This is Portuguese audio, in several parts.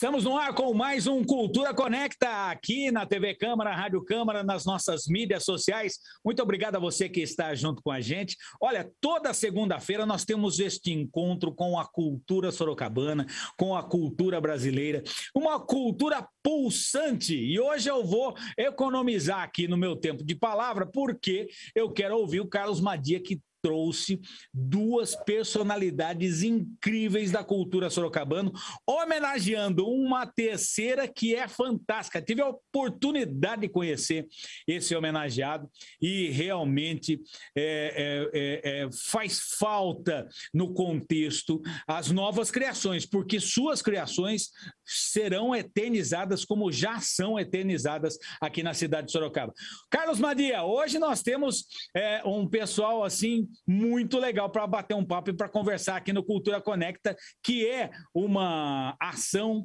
Estamos no ar com mais um Cultura Conecta, aqui na TV Câmara, Rádio Câmara, nas nossas mídias sociais. Muito obrigado a você que está junto com a gente. Olha, toda segunda-feira nós temos este encontro com a cultura sorocabana, com a cultura brasileira, uma cultura pulsante. E hoje eu vou economizar aqui no meu tempo de palavra, porque eu quero ouvir o Carlos Madia, que trouxe duas personalidades incríveis da cultura sorocabana, homenageando uma terceira que é fantástica. Tive a oportunidade de conhecer esse homenageado e realmente faz falta no contexto as novas criações, porque suas criações serão eternizadas como já são eternizadas aqui na cidade de Sorocaba. Carlos Madia, hoje nós temos um pessoal assim muito legal para bater um papo e para conversar aqui no Cultura Conecta, que é uma ação,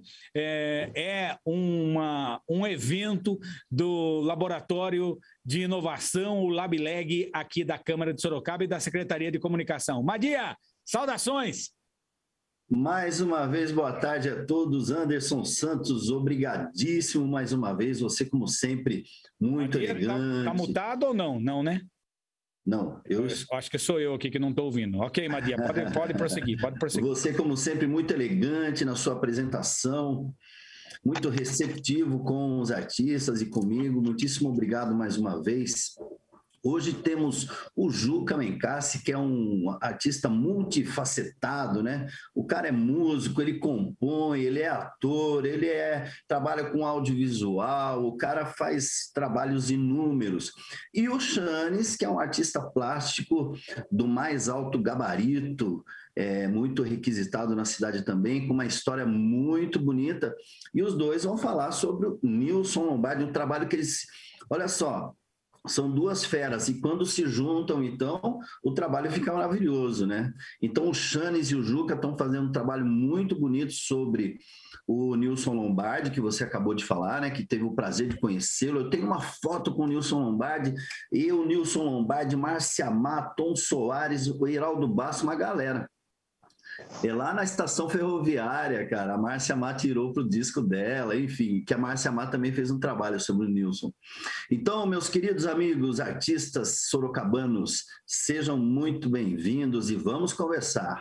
um evento do Laboratório de Inovação, o LabLeg, aqui da Câmara de Sorocaba e da Secretaria de Comunicação. Madia, saudações! Mais uma vez, boa tarde a todos. Anderson Santos, obrigadíssimo mais uma vez. Você, como sempre, muito Madia, elegante. Tá mutado ou não? Não, né? Não, eu acho que sou eu aqui que não estou ouvindo. Ok, Madia, pode prosseguir, pode prosseguir. Você, como sempre, muito elegante na sua apresentação, muito receptivo com os artistas e comigo. Muitíssimo obrigado mais uma vez. Hoje temos o Juca Mencassi, que é um artista multifacetado, né? O cara é músico, ele compõe, ele é ator, trabalha com audiovisual, o cara faz trabalhos inúmeros. E o Chanes, que é um artista plástico do mais alto gabarito, muito requisitado na cidade também, com uma história muito bonita. E os dois vão falar sobre o Nilson Lombardi, um trabalho que eles... Olha só... São duas feras, e quando se juntam, então, o trabalho fica maravilhoso, né? Então, o Chanes e o Juca estão fazendo um trabalho muito bonito sobre o Nilson Lombardi, que você acabou de falar, né? Que teve o prazer de conhecê-lo. Eu tenho uma foto com o Nilson Lombardi, eu, Nilson Lombardi, Márcia Má, Tom Soares, o Heraldo Basso, uma galera. É lá na estação ferroviária, cara, a Márcia Má tirou para o disco dela, enfim, que a Márcia Má também fez um trabalho sobre o Nilson. Então, meus queridos amigos artistas sorocabanos, sejam muito bem-vindos e vamos conversar.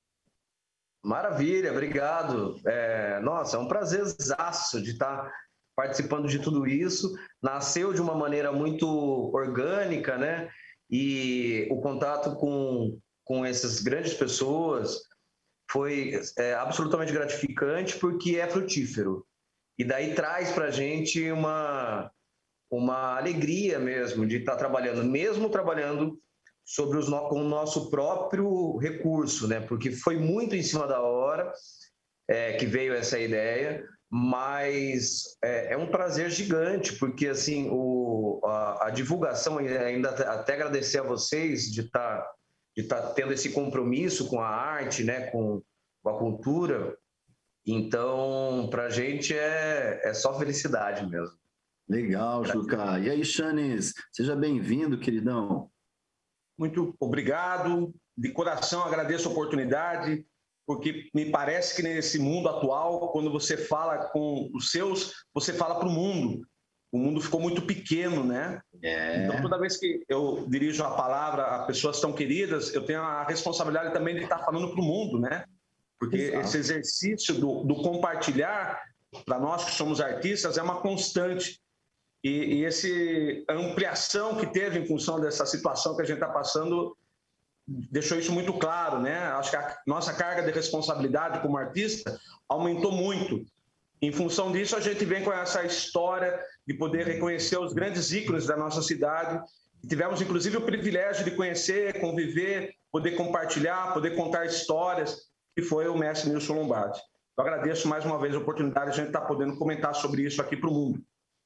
Maravilha, obrigado. Nossa, é um prazerzaço de estar participando de tudo isso. Nasceu de uma maneira muito orgânica, né? E o contato com essas grandes pessoas foi absolutamente gratificante, porque é frutífero. E daí traz para a gente uma alegria mesmo de estar trabalhando, mesmo trabalhando com o nosso próprio recurso, né? Porque foi muito em cima da hora que veio essa ideia, mas é um prazer gigante, porque assim, a divulgação, ainda até agradecer a vocês de estar tendo esse compromisso com a arte, né, com a cultura. Então, para a gente é só felicidade mesmo. Legal, Juca. E aí, Chanes, seja bem-vindo, queridão. Muito obrigado. De coração agradeço a oportunidade, porque me parece que nesse mundo atual, quando você fala com os seus, você fala para o mundo. O mundo ficou muito pequeno, né? Então, toda vez que eu dirijo a palavra a pessoas tão queridas, eu tenho a responsabilidade também de estar falando para o mundo, né? Porque esse exercício do compartilhar, para nós que somos artistas, é uma constante. E essa ampliação que teve em função dessa situação que a gente está passando deixou isso muito claro, né? Acho que a nossa carga de responsabilidade como artista aumentou muito. Em função disso, a gente vem com essa história de poder reconhecer os grandes ícones da nossa cidade. Tivemos, inclusive, o privilégio de conhecer, conviver, poder compartilhar, poder contar histórias, que foi o mestre Nilson Lombardi. Eu agradeço mais uma vez a oportunidade de a gente estar podendo comentar sobre isso aqui para o mundo.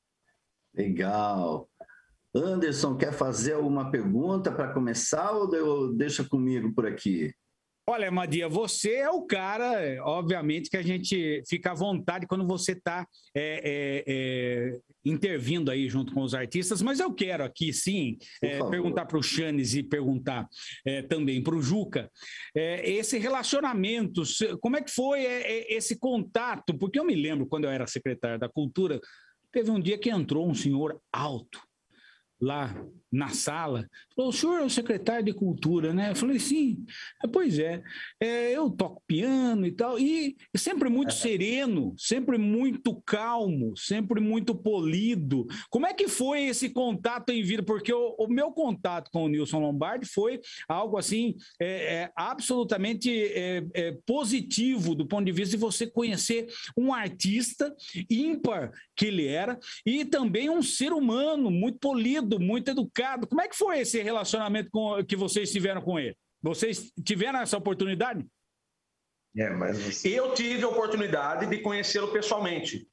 Legal. Anderson, quer fazer alguma pergunta para começar ou deixa comigo por aqui? Olha, Madia, você é o cara, obviamente, que a gente fica à vontade quando você está intervindo aí junto com os artistas, mas eu quero aqui, sim, perguntar para o Chanes e perguntar também para o Juca, esse relacionamento, como é que foi esse contato? Porque eu me lembro, quando eu era secretário da Cultura, teve um dia que entrou um senhor alto lá na sala, falou: o senhor é o secretário de Cultura, né? Eu falei: sim. Pois é, eu toco piano e tal, e sempre muito sereno, sempre muito calmo, sempre muito polido. Como é que foi esse contato em vida? Porque o meu contato com o Nilson Lombardi foi algo assim, absolutamente positivo do ponto de vista de você conhecer um artista ímpar que ele era, e também um ser humano muito polido, muito educado. Como é que foi esse relacionamento que vocês tiveram com ele? Vocês tiveram essa oportunidade? Mas eu tive a oportunidade de conhecê-lo pessoalmente,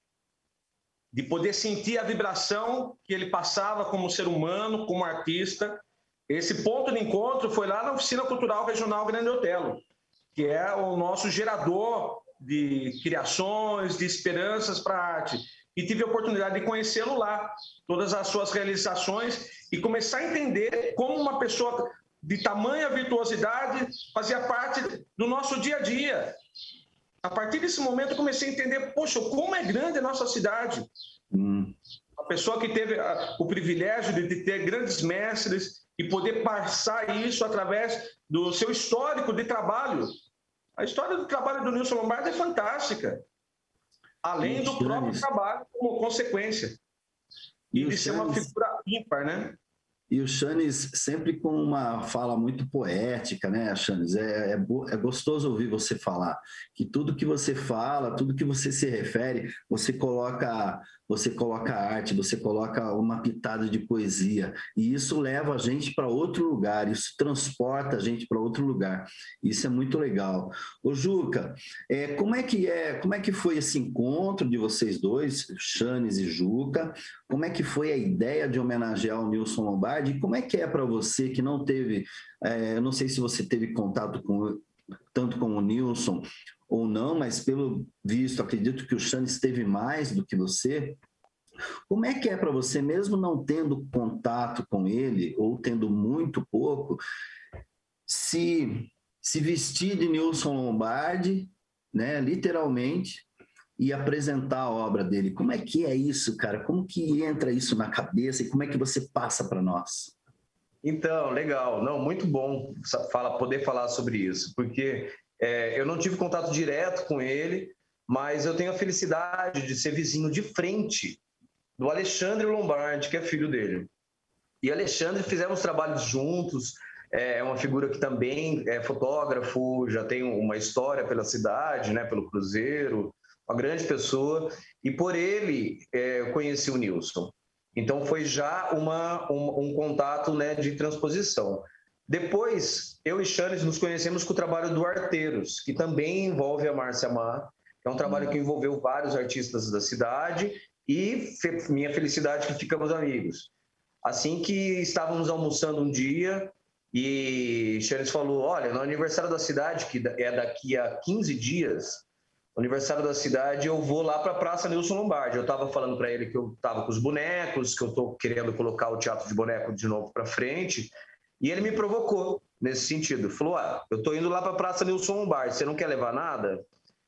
de poder sentir a vibração que ele passava como ser humano, como artista. Esse ponto de encontro foi lá na Oficina Cultural Regional Grande Otelo, que é o nosso gerador de criações, de esperanças para a arte. E tive a oportunidade de conhecê-lo lá, todas as suas realizações, e começar a entender como uma pessoa de tamanha virtuosidade fazia parte do nosso dia a dia. A partir desse momento eu comecei a entender, poxa, como é grande a nossa cidade. Uma pessoa que teve o privilégio de ter grandes mestres e poder passar isso através do seu histórico de trabalho. A história do trabalho do Nilson Lombardi é fantástica, além do próprio trabalho como consequência. E de ser uma figura ímpar, né? E o Chanes sempre com uma fala muito poética, né, Chanes? É gostoso ouvir você falar, que tudo que você fala, tudo que você se refere, você coloca arte, você coloca uma pitada de poesia, e isso leva a gente para outro lugar, isso transporta a gente para outro lugar. Isso é muito legal. Ô Juca, como é que foi esse encontro de vocês dois, Chanes e Juca? Como é que foi a ideia de homenagear o Nilson Lombardi? E como é que é para você que não teve, eu não sei se você teve contato tanto com o Nilson ou não, mas pelo visto, acredito que o Chanes teve mais do que você. Como é que é para você, mesmo não tendo contato com ele, ou tendo muito pouco, se vestir de Nilson Lombardi, né, literalmente, e apresentar a obra dele? Como é que é isso, cara? Como que entra isso na cabeça e como é que você passa para nós? Então, legal. Não, muito bom poder falar sobre isso, porque eu não tive contato direto com ele, mas eu tenho a felicidade de ser vizinho de frente do Alexandre Lombardi, que é filho dele. E Alexandre, fizemos trabalhos juntos, é uma figura que também é fotógrafo, já tem uma história pela cidade, né, pelo Cruzeiro, uma grande pessoa, e por ele eu conheci o Nilson. Então foi já um contato, né, de transposição. Depois, eu e Chanes nos conhecemos com o trabalho do Arteiros, que também envolve a Márcia Mar, que é um trabalho que envolveu vários artistas da cidade, e minha felicidade que ficamos amigos. Assim que estávamos almoçando um dia, e Chanes falou: olha, no aniversário da cidade, que é daqui a 15 dias, aniversário da cidade, eu vou lá para a Praça Nilson Lombardi. Eu estava falando para ele que eu estava com os bonecos, que eu estou querendo colocar o teatro de boneco de novo para frente, e ele me provocou nesse sentido. Falou: eu estou indo lá para a Praça Nilson Lombardi, você não quer levar nada?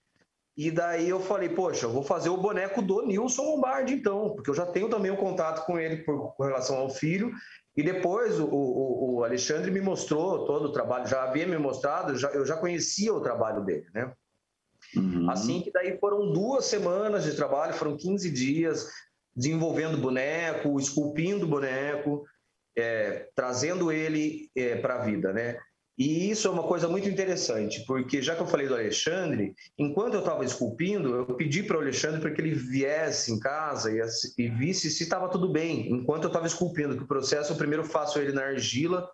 E daí eu falei: poxa, eu vou fazer o boneco do Nilson Lombardi então, porque eu já tenho também um contato com ele com relação ao filho. E depois o Alexandre me mostrou todo o trabalho, já havia me mostrado, eu já conhecia o trabalho dele, né? Assim que daí foram 2 semanas de trabalho, foram 15 dias desenvolvendo boneco, esculpindo boneco, trazendo ele para a vida, né? E isso é uma coisa muito interessante, porque já que eu falei do Alexandre, enquanto eu estava esculpindo, eu pedi para o Alexandre para que ele viesse em casa e visse se estava tudo bem, enquanto eu estava esculpindo, que o processo eu primeiro faço ele na argila,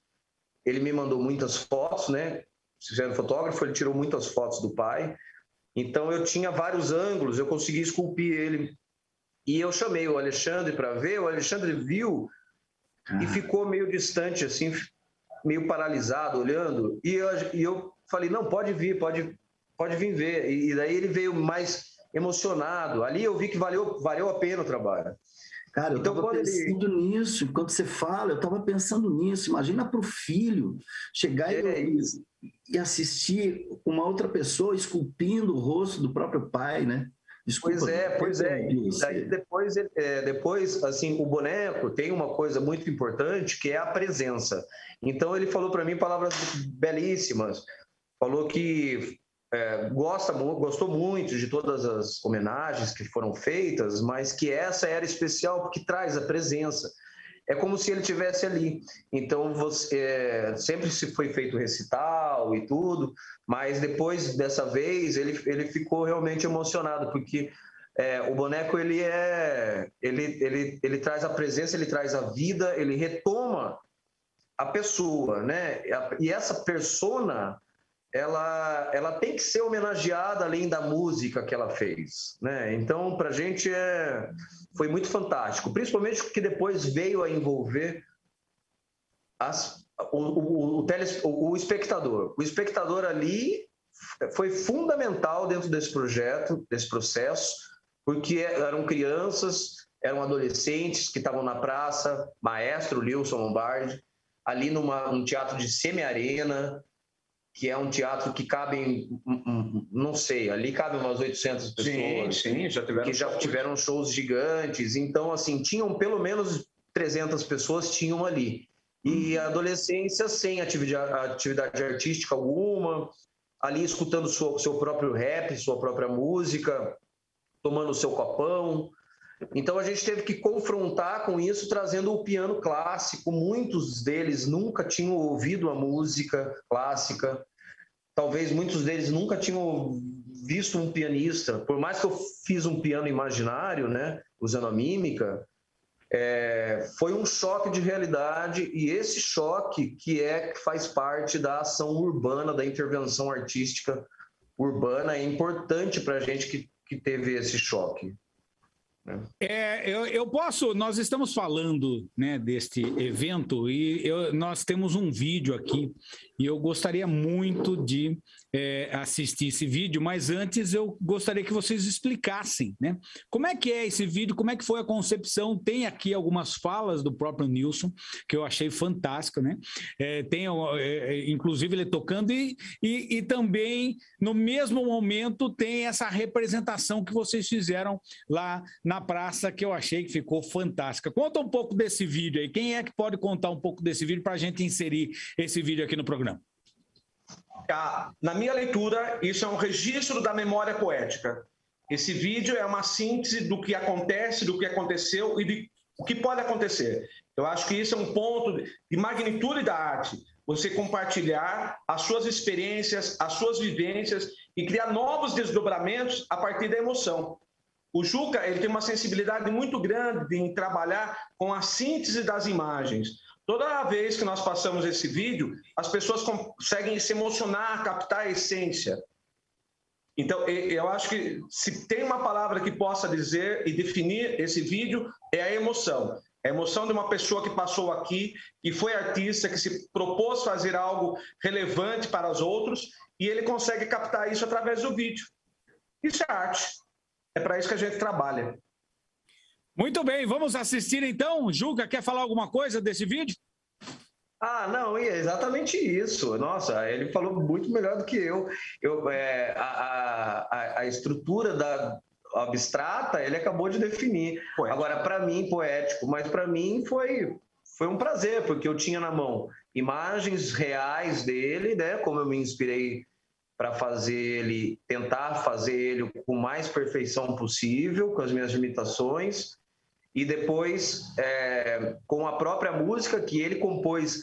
ele me mandou muitas fotos, né? Sendo fotógrafo, ele tirou muitas fotos do pai, então eu tinha vários ângulos, eu consegui esculpir ele, e eu chamei o Alexandre para ver, o Alexandre viu e ficou meio distante, assim, meio paralisado, olhando, e eu falei, não, pode vir ver. E daí ele veio mais emocionado. Ali eu vi que valeu a pena o trabalho. Cara, eu estava pensando nisso, enquanto você fala, eu estava pensando nisso. Imagina para o filho chegar e assistir uma outra pessoa esculpindo o rosto do próprio pai, né? Desculpa, pois é. Daí depois, assim, o boneco tem uma coisa muito importante, que é a presença. Então, ele falou para mim palavras belíssimas. Falou que gostou muito de todas as homenagens que foram feitas, mas que essa era especial porque traz a presença. É como se ele estivesse ali. Então, sempre se foi feito recital e tudo, mas depois dessa vez ele ficou realmente emocionado, porque o boneco ele traz a presença, ele traz a vida, ele retoma a pessoa, né? E essa persona ela tem que ser homenageada além da música que ela fez, né? Então, para a gente foi muito fantástico, principalmente porque depois veio a envolver o espectador. O espectador ali foi fundamental dentro desse projeto, desse processo, porque eram crianças, eram adolescentes que estavam na praça, maestro Nilson Lombardi, ali num teatro de semi-arena, que é um teatro que cabem, não sei, ali cabem umas 800 pessoas. Sim, já tiveram shows gigantes. Então, assim, tinham pelo menos 300 pessoas, tinham ali. E a adolescência sem atividade artística alguma, ali escutando seu próprio rap, sua própria música, tomando o seu copão. Então, a gente teve que confrontar com isso, trazendo o piano clássico. Muitos deles nunca tinham ouvido a música clássica. Talvez muitos deles nunca tinham visto um pianista. Por mais que eu fiz um piano imaginário, né, usando a mímica, foi um choque de realidade. E esse choque que faz parte da ação urbana, da intervenção artística urbana, é importante para a gente que teve esse choque. Nós estamos falando, né, deste evento e nós temos um vídeo aqui e eu gostaria muito de assistir esse vídeo, mas antes eu gostaria que vocês explicassem, né, como é que é esse vídeo, como é que foi a concepção. Tem aqui algumas falas do próprio Nilson, que eu achei fantástico, né, inclusive ele tocando e também no mesmo momento tem essa representação que vocês fizeram lá na praça, que eu achei que ficou fantástica. Conta um pouco desse vídeo aí. Quem é que pode contar um pouco desse vídeo para a gente inserir esse vídeo aqui no programa? Na minha leitura, isso é um registro da memória poética. Esse vídeo é uma síntese do que acontece, do que aconteceu e do que pode acontecer. Eu acho que isso é um ponto de magnitude da arte. Você compartilhar as suas experiências, as suas vivências e criar novos desdobramentos a partir da emoção. O Juca, ele tem uma sensibilidade muito grande em trabalhar com a síntese das imagens. Toda vez que nós passamos esse vídeo, as pessoas conseguem se emocionar, captar a essência. Então, eu acho que se tem uma palavra que possa dizer e definir esse vídeo, é a emoção. A emoção de uma pessoa que passou aqui, que foi artista, que se propôs fazer algo relevante para os outros, e ele consegue captar isso através do vídeo. Isso é arte. É para isso que a gente trabalha. Muito bem, vamos assistir então. Juca, quer falar alguma coisa desse vídeo? Não, é exatamente isso. Nossa, ele falou muito melhor do que eu. A estrutura abstrata, ele acabou de definir. Poético. Agora, para mim, poético, mas para mim foi um prazer, porque eu tinha na mão imagens reais dele, né? Como eu me inspirei para tentar fazer ele com mais perfeição possível, com as minhas limitações, e depois com a própria música que ele compôs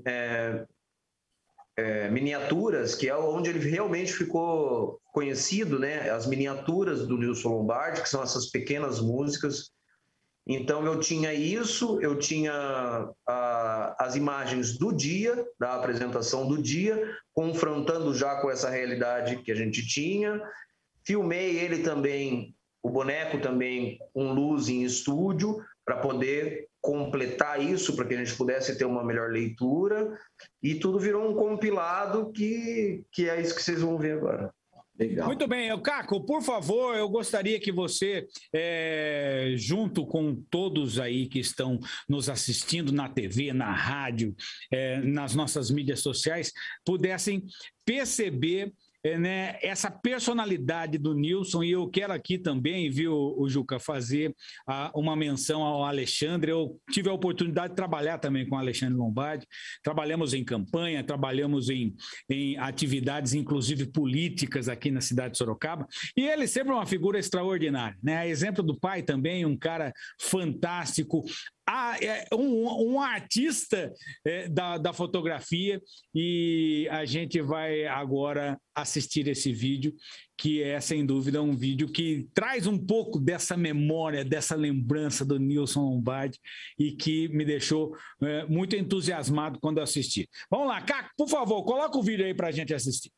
miniaturas, que é onde ele realmente ficou conhecido, né? As miniaturas do Nilson Lombardi, que são essas pequenas músicas. Então, eu tinha isso, eu tinha as imagens do dia, da apresentação do dia, confrontando já com essa realidade que a gente tinha. Filmei ele também, o boneco também, com luz em estúdio, para poder completar isso, para que a gente pudesse ter uma melhor leitura, e tudo virou um compilado que é isso que vocês vão ver agora. Legal. Muito bem, Caco, por favor, eu gostaria que você, junto com todos aí que estão nos assistindo na TV, na rádio, nas nossas mídias sociais, pudessem perceber essa personalidade do Nilson. E eu quero aqui também, viu, o Juca, fazer uma menção ao Alexandre. Eu tive a oportunidade de trabalhar também com o Alexandre Lombardi, trabalhamos em campanha, trabalhamos em atividades, inclusive políticas aqui na cidade de Sorocaba, e ele sempre é uma figura extraordinária, né? Exemplo do pai também, um cara fantástico, um artista da fotografia, e a gente vai agora assistir esse vídeo, que é, sem dúvida, um vídeo que traz um pouco dessa memória, dessa lembrança do Nilson Lombardi, e que me deixou muito entusiasmado quando eu assisti. Vamos lá, Caco, por favor, coloca o vídeo aí para a gente assistir.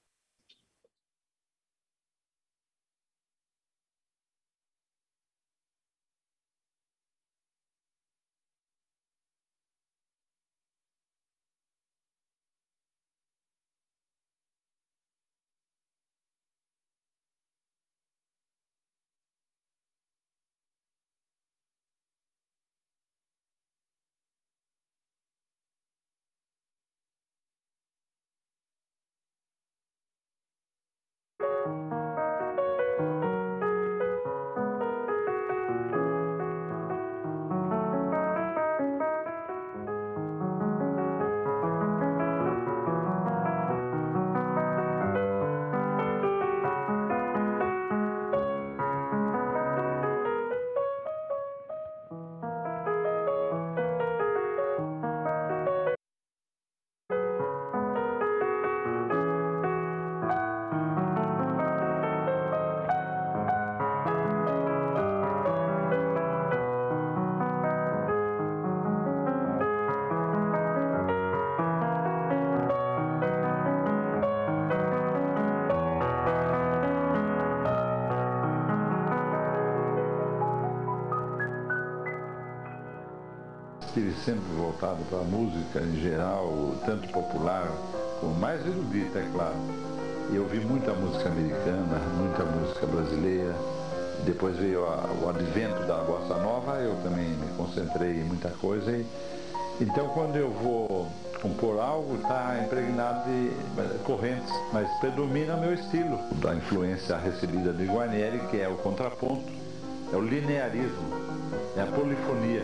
Estive sempre voltado para a música em geral, tanto popular como mais erudita, é claro. E eu ouvi muita música americana, muita música brasileira. Depois veio o advento da bossa nova, eu também me concentrei em muita coisa. Então, quando eu vou compor algo, está impregnado de correntes, mas predomina meu estilo, da influência recebida de Guarnieri, que é o contraponto, é o linearismo, é a polifonia.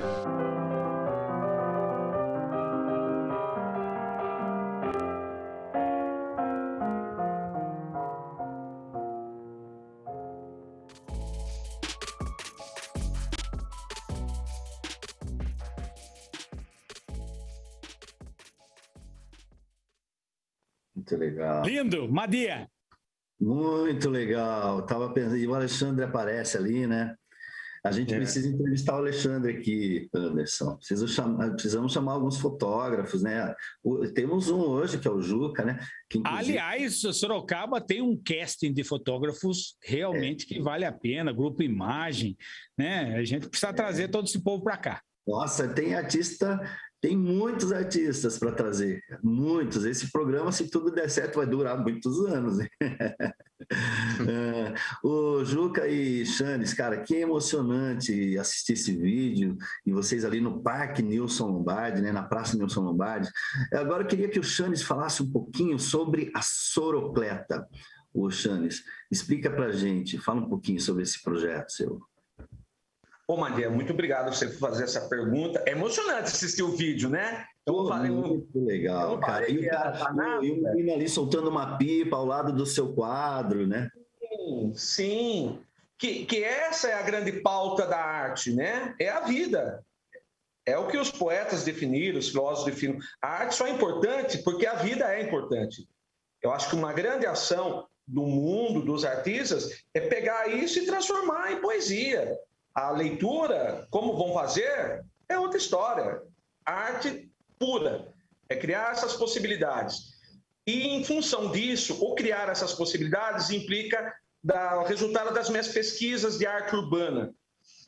Muito legal. Lindo, Madia. Muito legal. Estava pensando, e o Alexandre aparece ali, né? A gente precisa entrevistar o Alexandre aqui, Anderson. Precisamos chamar alguns fotógrafos, né? Temos um hoje, que é o Juca, né? Que, aliás, Sorocaba tem um casting de fotógrafos realmente que vale a pena, Grupo Imagem, né? A gente precisa trazer todo esse povo para cá. Nossa, tem muitos artistas para trazer, muitos. Esse programa, se tudo der certo, vai durar muitos anos. O Juca e Chanes, cara, que emocionante assistir esse vídeo, e vocês ali no Parque Nilson Lombardi, né, na Praça Nilson Lombardi. Agora eu queria que o Chanes falasse um pouquinho sobre a Sorocleta. O Chanes, explica para a gente, fala um pouquinho sobre esse projeto seu. Ô, Madia, muito obrigado você por fazer essa pergunta. É emocionante assistir o vídeo, né? Muito legal, cara. E o menino ali soltando uma pipa ao lado do seu quadro, né? Sim. Que essa é a grande pauta da arte, né? É a vida. É o que os poetas definiram, os filósofos definiram. A arte só é importante porque a vida é importante. Eu acho que uma grande ação do mundo, dos artistas, é pegar isso e transformar em poesia. A leitura, como vão fazer, é outra história. A arte pura é criar essas possibilidades. E, em função disso, ou criar essas possibilidades implica o resultado das minhas pesquisas de arte urbana.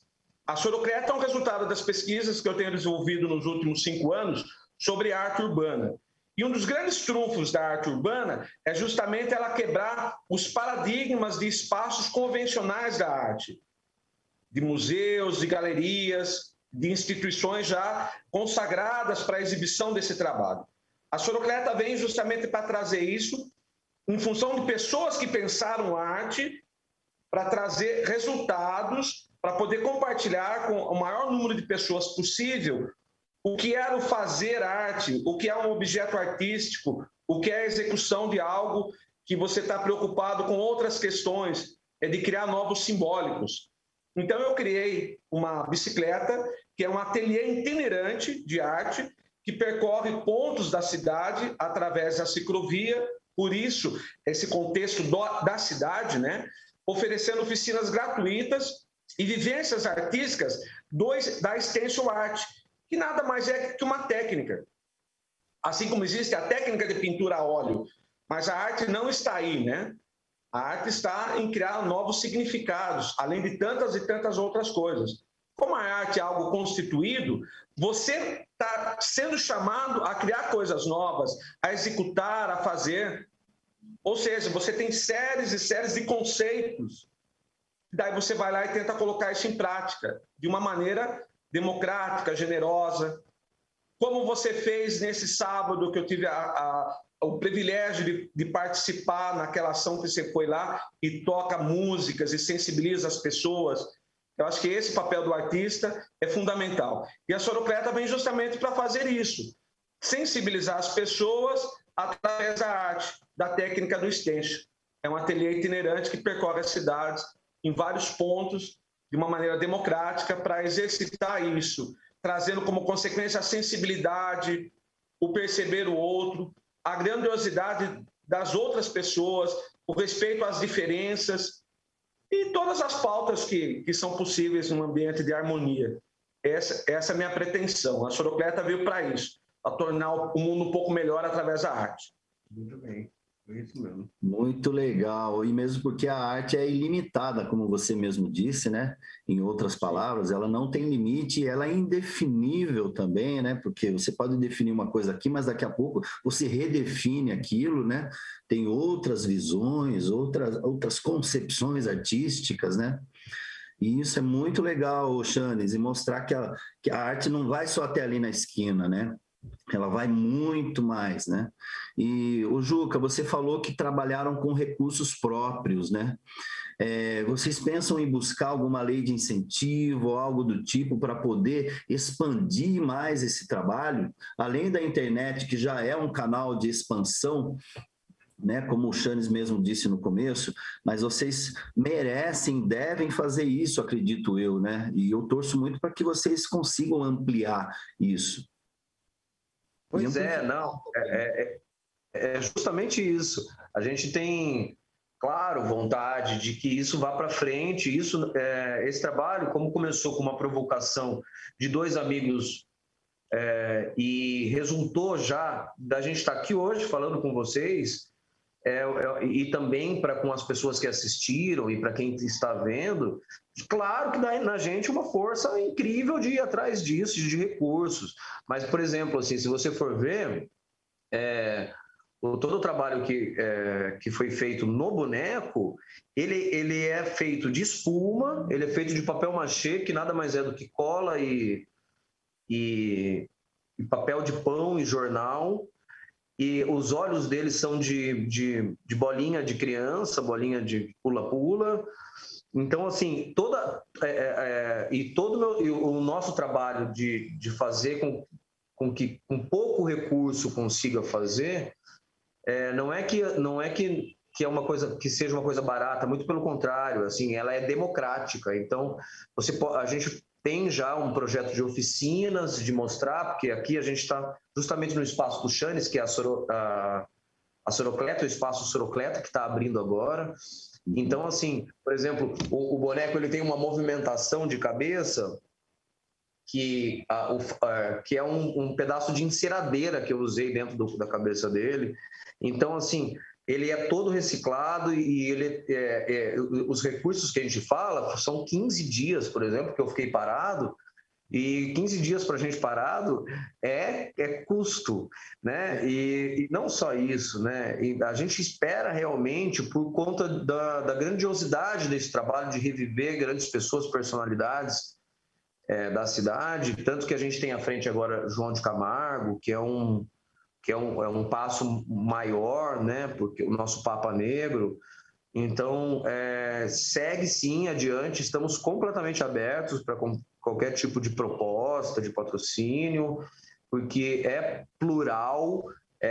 A Sorocleta é um resultado das pesquisas que eu tenho desenvolvido nos últimos 5 anos sobre arte urbana. E um dos grandes trunfos da arte urbana é justamente ela quebrar os paradigmas de espaços convencionais da arte, de museus, de galerias, de instituições já consagradas para a exibição desse trabalho. A Sorocleta vem justamente para trazer isso em função de pessoas que pensaram arte, para trazer resultados, para poder compartilhar com o maior número de pessoas possível o que era o fazer arte, o que é um objeto artístico, o que é a execução de algo que você está preocupado com outras questões, é de criar novos simbólicos. Então eu criei uma bicicleta, que é um ateliê itinerante de arte, que percorre pontos da cidade através da ciclovia, por isso esse contexto da cidade, né? Oferecendo oficinas gratuitas e vivências artísticas da stencil art, que nada mais é que uma técnica. Assim como existe a técnica de pintura a óleo, mas a arte não está aí, né? A arte está em criar novos significados, além de tantas e tantas outras coisas. Como a arte é algo constituído, você está sendo chamado a criar coisas novas, a executar, a fazer. Ou seja, você tem séries e séries de conceitos. Daí você vai lá e tenta colocar isso em prática, de uma maneira democrática, generosa. Como você fez nesse sábado, que eu tive o privilégio de participar naquela ação que você foi lá e toca músicas e sensibiliza as pessoas. Eu acho que esse papel do artista é fundamental. E a Sorocleta vem justamente para fazer isso, sensibilizar as pessoas através da arte, da técnica do stencil. É um ateliê itinerante que percorre as cidades em vários pontos, de uma maneira democrática, para exercitar isso, trazendo como consequência a sensibilidade, o perceber o outro, a grandiosidade das outras pessoas, o respeito às diferenças e todas as pautas que são possíveis num ambiente de harmonia. Essa é a minha pretensão. A Sorocleta veio para isso, para tornar o mundo um pouco melhor através da arte. Muito bem. Isso mesmo. Muito legal, e mesmo porque a arte é ilimitada, como você mesmo disse, né? Em outras palavras, ela não tem limite, ela é indefinível também, né? Porque você pode definir uma coisa aqui, mas daqui a pouco você redefine aquilo, né? Tem outras visões, outras concepções artísticas, né? E isso é muito legal, Chanes, e mostrar que a arte não vai só até ali na esquina, né? Ela vai muito mais, né? E, o Juca, você falou que trabalharam com recursos próprios, né? Vocês pensam em buscar alguma lei de incentivo ou algo do tipo para poder expandir mais esse trabalho? Além da internet, que já é um canal de expansão, né, como o Chanes mesmo disse no começo, mas vocês merecem, devem fazer isso, acredito eu, né? E eu torço muito para que vocês consigam ampliar isso. Pois é justamente isso. A gente tem, claro, vontade de que isso vá para frente. Esse trabalho, como começou com uma provocação de 2 amigos e resultou já da gente estar aqui hoje falando com vocês, e também com as pessoas que assistiram e para quem está vendo, claro que dá na gente uma força incrível de ir atrás disso, de recursos. Mas, por exemplo, assim, se você for ver, todo o trabalho que foi feito no boneco, ele é feito de espuma, ele é feito de papel machê, que nada mais é do que cola e papel de pão e jornal. E os olhos deles são de bolinha de criança, bolinha de pula-pula. Então, assim, o nosso trabalho de fazer com que com pouco recurso consiga fazer, não é que é uma coisa que seja uma coisa barata, muito pelo contrário, assim, ela é democrática. Então, a gente tem já um projeto de oficinas, de mostrar, porque aqui a gente está justamente no espaço do Chanes, que é a Sorocleta, o espaço Sorocleta, que está abrindo agora. Então, assim, por exemplo, o boneco ele tem uma movimentação de cabeça que é um pedaço de enceradeira que eu usei dentro da cabeça dele. Então, assim, ele é todo reciclado e os recursos que a gente fala são 15 dias, por exemplo, que eu fiquei parado, e 15 dias para a gente parado é custo, né? E não só isso, né? E a gente espera realmente, por conta da grandiosidade desse trabalho de reviver grandes pessoas, personalidades da cidade, tanto que a gente tem à frente agora João de Camargo, que é um passo maior, né? Porque o nosso Papa Negro. Então, segue sim adiante, estamos completamente abertos para qualquer tipo de proposta, de patrocínio, porque é plural,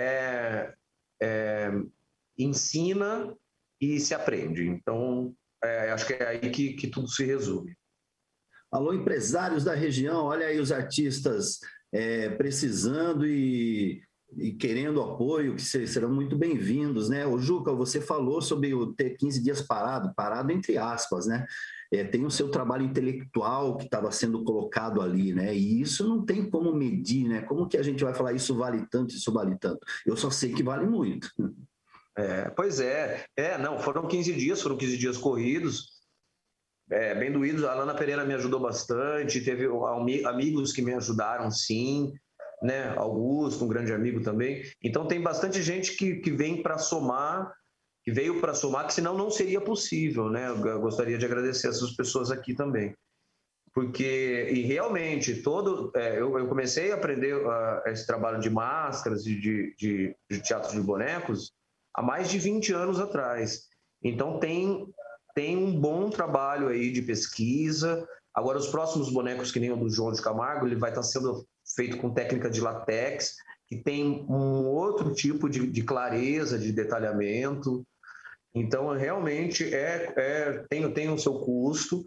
ensina e se aprende. Então, acho que é aí que tudo se resume. Alô, empresários da região, olha aí os artistas precisando e querendo apoio, que serão muito bem-vindos, né? O Juca, você falou sobre o ter 15 dias parado entre aspas, né? Tem o seu trabalho intelectual que estava sendo colocado ali, né? E isso não tem como medir, né? Como que a gente vai falar isso vale tanto, isso vale tanto? Eu só sei que vale muito. Pois é. Não, foram 15 dias corridos, bem doídos. A Alana Pereira me ajudou bastante, teve amigos que me ajudaram, sim, né? Augusto, um grande amigo também. Então tem bastante gente que vem para somar, que veio para somar, que senão não seria possível, né? Eu gostaria de agradecer essas pessoas aqui também, porque realmente eu comecei a aprender esse trabalho de máscaras e de teatro de bonecos há mais de 20 anos atrás. Então tem um bom trabalho aí de pesquisa. Agora, os próximos bonecos, que nem o do João de Camargo, ele vai estar sendo feito com técnica de látex, que tem um outro tipo de clareza, de detalhamento. Então, realmente, tem o seu custo,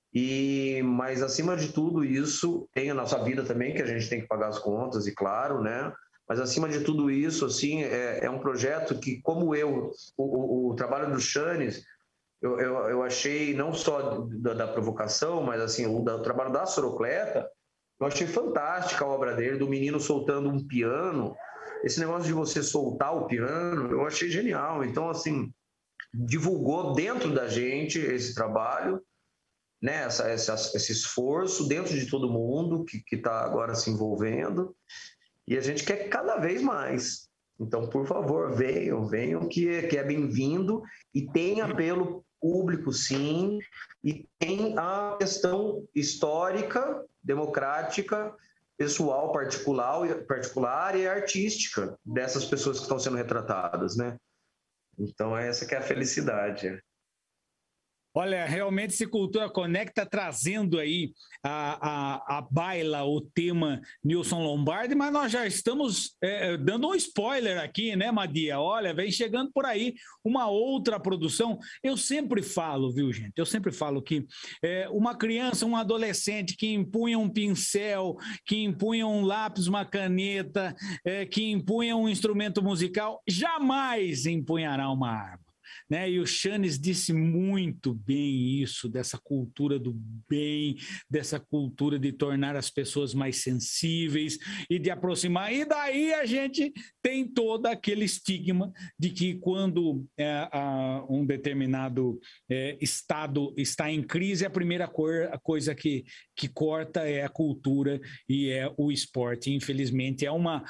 mas, acima de tudo isso, tem a nossa vida também, que a gente tem que pagar as contas, e claro, né? Mas, acima de tudo isso, assim, é um projeto que, como o trabalho do Chanes, eu achei, não só da provocação, mas assim, o trabalho da Sorocleta, eu achei fantástica a obra dele, do menino soltando um piano. Esse negócio de você soltar o piano, eu achei genial. Então, assim, divulgou dentro da gente esse trabalho, né? Esse esforço dentro de todo mundo que está agora se envolvendo. E a gente quer cada vez mais. Então, por favor, venham, que é bem-vindo, e tem apelo público, sim, e tem a questão histórica, democrática, pessoal, particular e artística dessas pessoas que estão sendo retratadas, né? Então, essa que é a felicidade. Olha, realmente esse Cultura Conecta trazendo aí a baila, o tema Nilson Lombardi, mas nós já estamos dando um spoiler aqui, né, Madia? Olha, vem chegando por aí uma outra produção. Eu sempre falo, viu, gente? Eu sempre falo que uma criança, um adolescente que empunha um pincel, que empunha um lápis, uma caneta, que empunha um instrumento musical, jamais empunhará uma arma. Né? E o Chanes disse muito bem isso, dessa cultura do bem, dessa cultura de tornar as pessoas mais sensíveis e de aproximar. E daí a gente tem todo aquele estigma de que quando um determinado estado está em crise, a primeira coisa que corta é a cultura e é o esporte. Infelizmente, é uma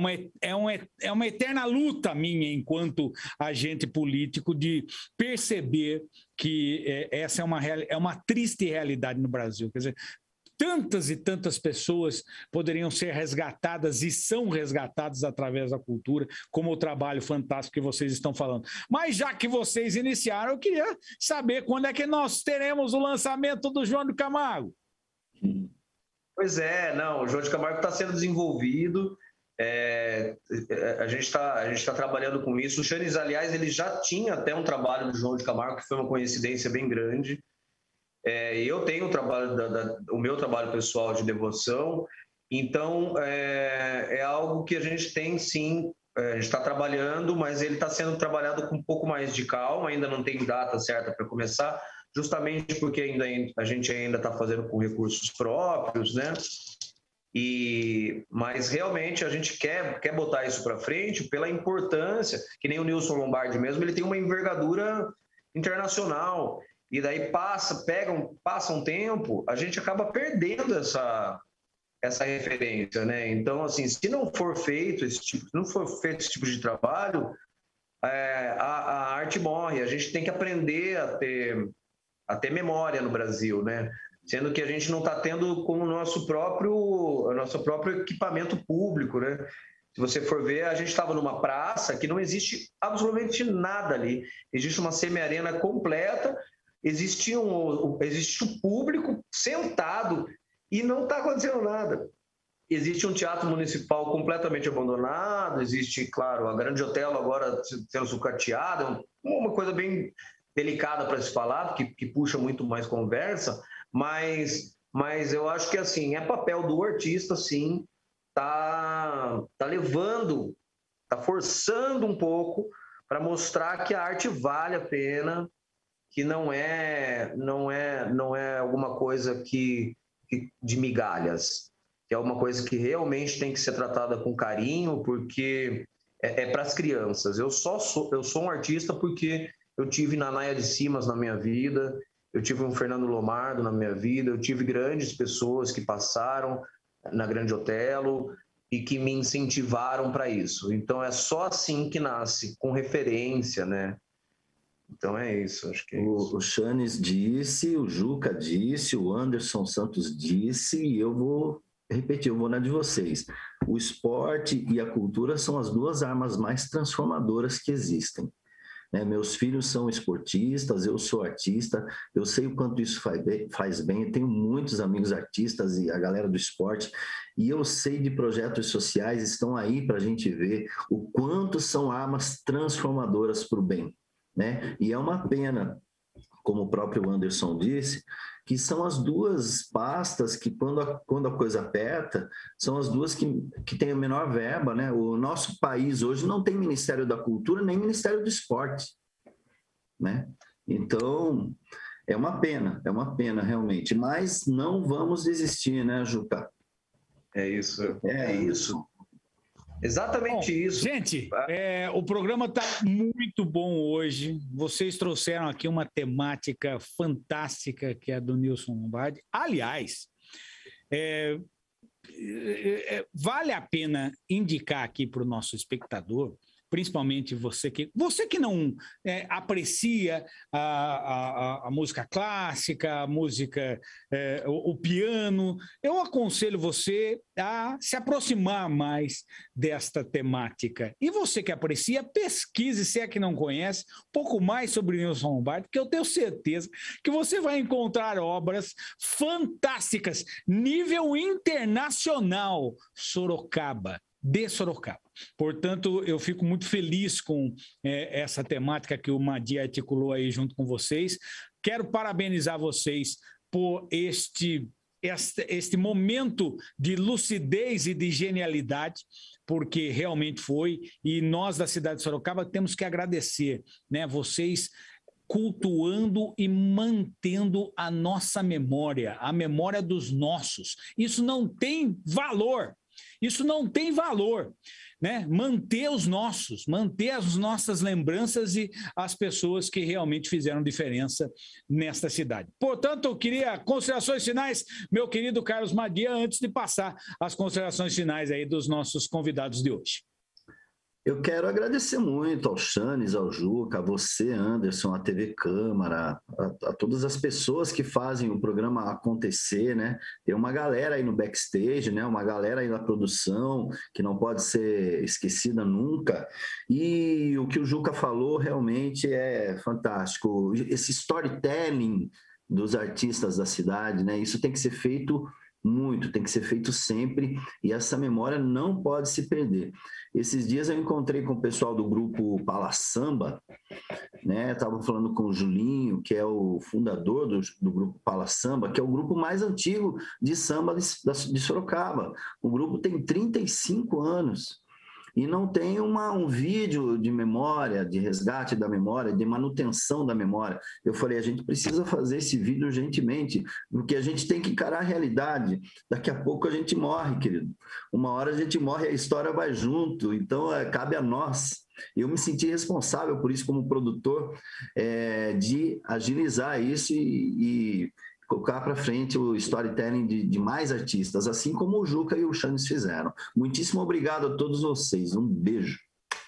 eterna luta minha enquanto agente político de perceber que essa é uma triste realidade no Brasil. Quer dizer, tantas e tantas pessoas poderiam ser resgatadas e são resgatadas através da cultura, como o trabalho fantástico que vocês estão falando. Mas já que vocês iniciaram, eu queria saber quando é que nós teremos o lançamento do João de Camargo. Pois não, o João de Camargo está sendo desenvolvido. A gente está trabalhando com isso. O Chanes, aliás, ele já tinha até um trabalho do João de Camargo, que foi uma coincidência bem grande. Eu tenho o meu trabalho pessoal de devoção, então é algo que a gente tem, sim, a gente está trabalhando, mas ele está sendo trabalhado com um pouco mais de calma, ainda não tem data certa para começar, justamente porque a gente ainda está fazendo com recursos próprios, né? Mas realmente a gente quer botar isso para frente pela importância, que nem o Nilson Lombardi mesmo, ele tem uma envergadura internacional, e daí passa um tempo, a gente acaba perdendo essa referência, né? Então, assim, se não for feito esse tipo de trabalho, a arte morre. A gente tem que aprender a ter memória no Brasil, né? Sendo que a gente não está tendo como o nosso próprio equipamento público, né? Se você for ver, a gente estava numa praça que não existe absolutamente nada ali. Existe uma semi-arena completa, existe o público sentado e não está acontecendo nada. Existe um teatro municipal completamente abandonado, existe, claro, a Grande Otelo agora sendo sucateada, uma coisa bem delicada para se falar, que puxa muito mais conversa, mas eu acho que, assim, é papel do artista, sim, tá levando, tá forçando um pouco para mostrar que a arte vale a pena, que não é alguma coisa de migalhas, que é uma coisa que realmente tem que ser tratada com carinho, porque é para as crianças. Eu sou um artista porque eu tive Nanaia de Simas na minha vida, eu tive um Fernando Lomardo na minha vida, eu tive grandes pessoas que passaram na Grande Otelo e que me incentivaram para isso. Então é só assim que nasce, com referência, né? Então é isso, acho que é isso. O Chanes disse, o Juca disse, o Anderson Santos disse, e eu vou repetir, eu vou na de vocês. O esporte e a cultura são as duas armas mais transformadoras que existem. Meus filhos são esportistas, eu sou artista, eu sei o quanto isso faz bem, eu tenho muitos amigos artistas e a galera do esporte, e eu sei de projetos sociais, estão aí para a gente ver o quanto são armas transformadoras para o bem, né? E é uma pena, como o próprio Anderson disse, que são as duas pastas que, quando a coisa aperta, são as duas que têm a menor verba, né? O nosso país hoje não tem Ministério da Cultura nem Ministério do Esporte, né? Então, é uma pena realmente, mas não vamos desistir, né, Juca? É isso. É isso. Exatamente. Bom, isso. Gente, o programa está muito bom hoje. Vocês trouxeram aqui uma temática fantástica, que é a do Nilson Lombardi. Aliás, vale a pena indicar aqui para o nosso espectador, principalmente você que não aprecia a música clássica, a música, o piano, eu aconselho você a se aproximar mais desta temática. E você que aprecia, pesquise, se é que não conhece, um pouco mais sobre Nilson Lombardi, porque eu tenho certeza que você vai encontrar obras fantásticas, nível internacional, de Sorocaba. Portanto, eu fico muito feliz com essa temática que o Madi articulou aí junto com vocês. Quero parabenizar vocês por este momento de lucidez e de genialidade, porque realmente foi, e nós da cidade de Sorocaba temos que agradecer, né, vocês cultuando e mantendo a nossa memória, a memória dos nossos. Isso não tem valor. Isso não tem valor, né? Manter os nossos, manter as nossas lembranças e as pessoas que realmente fizeram diferença nesta cidade. Portanto, eu queria considerações finais, meu querido Carlos Madia, antes de passar as considerações finais aí dos nossos convidados de hoje. Eu quero agradecer muito ao Chanes, ao Juca, a você, Anderson, à TV Câmara, a todas as pessoas que fazem o programa acontecer, né? Tem uma galera aí no backstage, né? Uma galera aí na produção que não pode ser esquecida nunca. E o que o Juca falou realmente é fantástico. Esse storytelling dos artistas da cidade, né? Isso tem que ser feito muito, tem que ser feito sempre, e essa memória não pode se perder. Esses dias eu encontrei com o pessoal do grupo Pala Samba, né? Estava falando com o Julinho, que é o fundador do grupo Pala Samba, que é o grupo mais antigo de samba de Sorocaba. O grupo tem 35 anos. e não tem um vídeo de memória, de resgate da memória, de manutenção da memória. Eu falei, a gente precisa fazer esse vídeo urgentemente, porque a gente tem que encarar a realidade. Daqui a pouco a gente morre, querido. Uma hora a gente morre e a história vai junto, então cabe a nós. Eu me senti responsável por isso como produtor, de agilizar isso e colocar para frente o storytelling de mais artistas, assim como o Juca e o Chanes fizeram. Muitíssimo obrigado a todos vocês. Um beijo.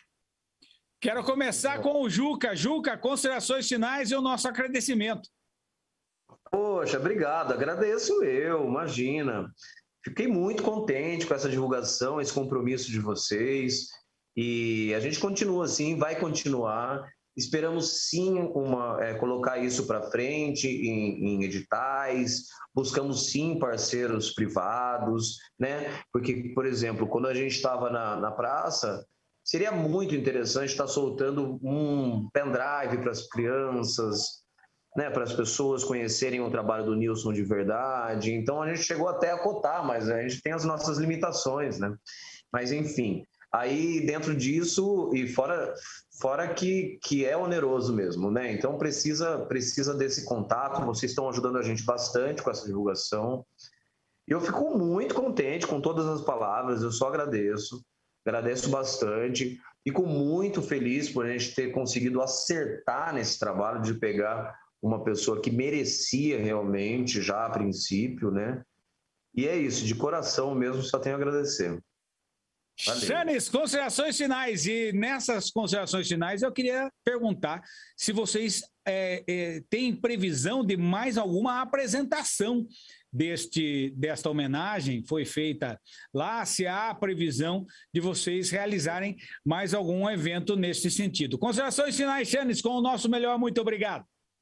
Quero começar com o Juca. Juca, considerações finais e o nosso agradecimento. Poxa, obrigado. Agradeço eu, imagina. Fiquei muito contente com essa divulgação, esse compromisso de vocês. E a gente continua assim, vai continuar. Esperamos sim colocar isso para frente em editais, buscamos sim parceiros privados, né? Porque, por exemplo, quando a gente estava na praça, seria muito interessante estar soltando um pendrive para as crianças, né? Para as pessoas conhecerem o trabalho do Nilson de verdade. Então a gente chegou até a cotar, mas a gente tem as nossas limitações, né? Mas enfim. Aí, dentro disso, e fora que é oneroso mesmo, né? Então, precisa desse contato, vocês estão ajudando a gente bastante com essa divulgação. Eu fico muito contente com todas as palavras, eu só agradeço bastante. Fico muito feliz por a gente ter conseguido acertar nesse trabalho de pegar uma pessoa que merecia realmente, já a princípio, né? E é isso, de coração mesmo, só tenho a agradecer. Chanes, considerações finais. E nessas considerações finais eu queria perguntar se vocês têm previsão de mais alguma apresentação desta homenagem. Foi feita lá, se há previsão de vocês realizarem mais algum evento nesse sentido. Considerações finais, Chanes, com o nosso melhor muito obrigado.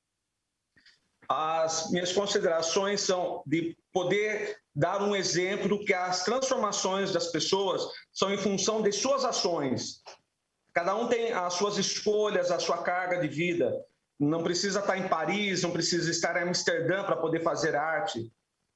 As minhas considerações são de poder dar um exemplo que as transformações das pessoas são em função de suas ações. Cada um tem as suas escolhas, a sua carga de vida. Não precisa estar em Paris, não precisa estar em Amsterdã para poder fazer arte.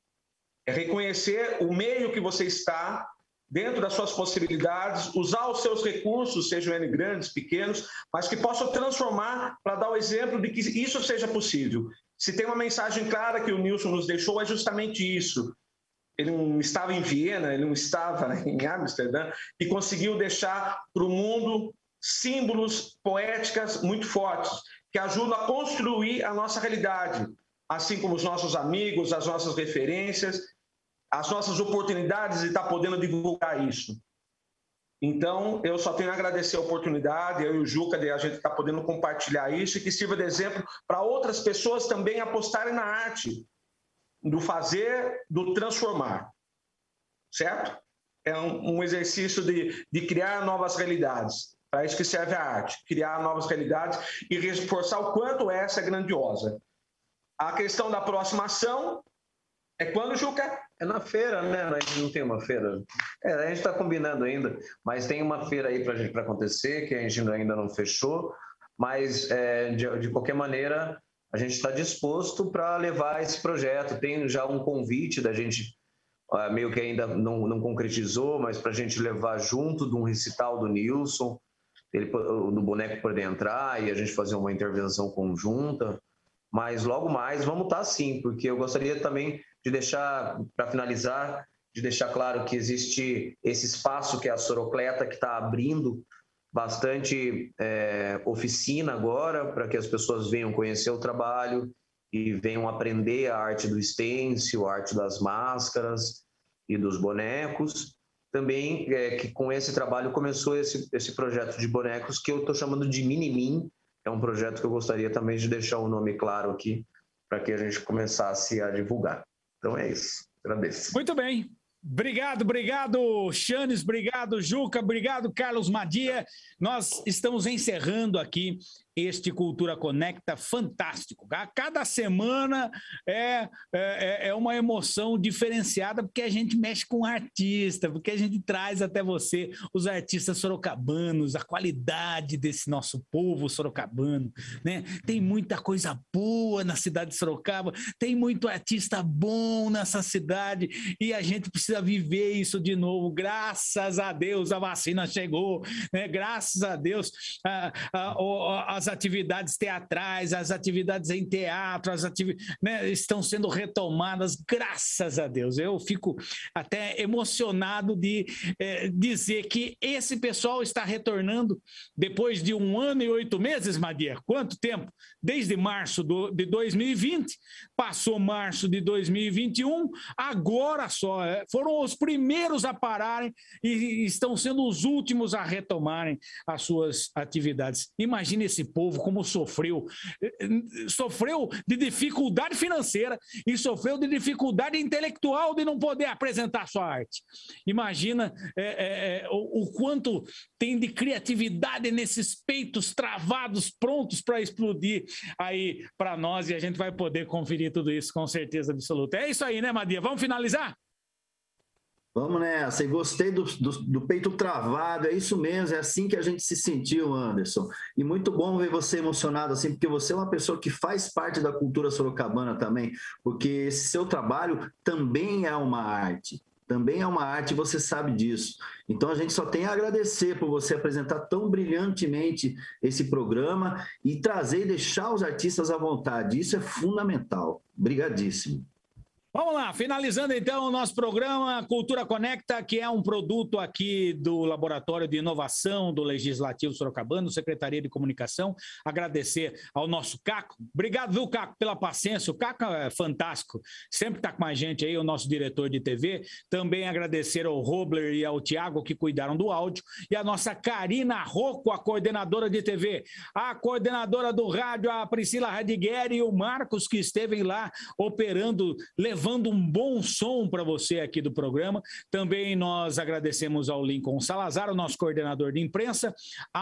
É reconhecer o meio que você está, dentro das suas possibilidades, usar os seus recursos, sejam eles grandes, pequenos, mas que possam transformar para dar o exemplo de que isso seja possível. Se tem uma mensagem clara que o Nilson nos deixou, é justamente isso. Ele não estava em Viena, ele não estava em Amsterdã, e conseguiu deixar para o mundo símbolos poéticas muito fortes, que ajudam a construir a nossa realidade, assim como os nossos amigos, as nossas referências, as nossas oportunidades de estar podendo divulgar isso. Então, eu só tenho a agradecer a oportunidade, eu e o Juca, de a gente estar podendo compartilhar isso e que sirva de exemplo para outras pessoas também apostarem na arte, do fazer, do transformar, certo? É um exercício de criar novas realidades. Para isso que serve a arte, criar novas realidades e reforçar o quanto essa é grandiosa. A questão da próxima ação é quando, Juca? É na feira, né? A gente não tem uma feira. A gente está combinando ainda, mas tem uma feira aí para acontecer, que a gente ainda não fechou, mas de qualquer maneira a gente está disposto para levar esse projeto. Tem já um convite da gente, meio que ainda não concretizou, mas para a gente levar junto de um recital do Nilson, do boneco poder entrar e a gente fazer uma intervenção conjunta. Mas logo mais vamos estar sim, porque eu gostaria também de deixar, para finalizar, de deixar claro que existe esse espaço que é a Sorocleta, que está abrindo bastante oficina agora, para que as pessoas venham conhecer o trabalho e venham aprender a arte do stencil, a arte das máscaras e dos bonecos. Também que com esse trabalho começou esse projeto de bonecos que eu estou chamando de Mini-Min. É um projeto que eu gostaria também de deixar o nome claro aqui, para que a gente começasse a divulgar. Então é isso. Agradeço. Muito bem. Obrigado, Chanes, obrigado, Juca, obrigado, Carlos Madia. Nós estamos encerrando aqui este Cultura Conecta fantástico. A cada semana é uma emoção diferenciada, porque a gente mexe com artista, porque a gente traz até você os artistas sorocabanos, a qualidade desse nosso povo sorocabano, né? Tem muita coisa boa na cidade de Sorocaba, tem muito artista bom nessa cidade e a gente precisa viver isso de novo. Graças a Deus a vacina chegou, né? Graças a Deus as atividades teatrais, as atividades em teatro, né, estão sendo retomadas, graças a Deus. Eu fico até emocionado de dizer que esse pessoal está retornando depois de 1 ano e 8 meses, Madia. Quanto tempo? Desde março de 2020, passou março de 2021, agora só foram os primeiros a pararem e estão sendo os últimos a retomarem as suas atividades. Imagine esse povo como sofreu de dificuldade financeira e sofreu de dificuldade intelectual de não poder apresentar sua arte. Imagina o quanto tem de criatividade nesses peitos travados, prontos para explodir aí para nós, e a gente vai poder conferir tudo isso com certeza absoluta. É isso aí, né, Madia? Vamos finalizar? Vamos nessa, e gostei do peito travado, é isso mesmo, é assim que a gente se sentiu, Anderson. E muito bom ver você emocionado assim, porque você é uma pessoa que faz parte da cultura sorocabana também, porque esse seu trabalho também é uma arte. Também é uma arte, você sabe disso. Então, a gente só tem a agradecer por você apresentar tão brilhantemente esse programa e trazer e deixar os artistas à vontade. Isso é fundamental. Obrigadíssimo. Vamos lá, finalizando então o nosso programa Cultura Conecta, que é um produto aqui do Laboratório de Inovação do Legislativo Sorocabano, Secretaria de Comunicação. Agradecer ao nosso Caco. Obrigado, viu, Caco, pela paciência. O Caco é fantástico, sempre está com a gente aí, o nosso diretor de TV. Também agradecer ao Robler e ao Tiago, que cuidaram do áudio, e a nossa Karina Rocco, a coordenadora de TV, a coordenadora do rádio, a Priscila Radigueri, e o Marcos, que esteve lá operando, levando um bom som para você aqui do programa. Também nós agradecemos ao Lincoln Salazar, o nosso coordenador de imprensa,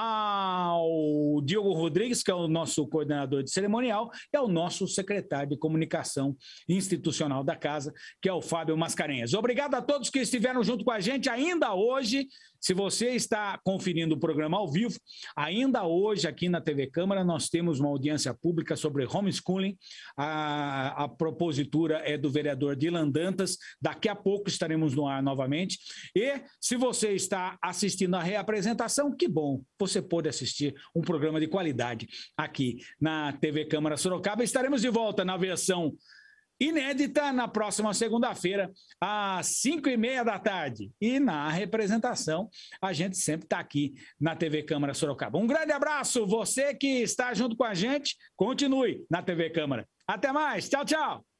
ao Diogo Rodrigues, que é o nosso coordenador de cerimonial, e ao nosso secretário de comunicação institucional da casa, que é o Fábio Mascarenhas. Obrigado a todos que estiveram junto com a gente ainda hoje. Se você está conferindo o programa ao vivo, ainda hoje aqui na TV Câmara nós temos uma audiência pública sobre homeschooling. A propositura é do vereador Dylan Dantas. Daqui a pouco estaremos no ar novamente. E se você está assistindo a reapresentação, que bom, você pôde assistir um programa de qualidade aqui na TV Câmara Sorocaba. Estaremos de volta na versão inédita na próxima segunda-feira, às 5h30 da tarde. E na representação, a gente sempre está aqui na TV Câmara Sorocaba. Um grande abraço, você que está junto com a gente, continue na TV Câmara. Até mais, tchau, tchau!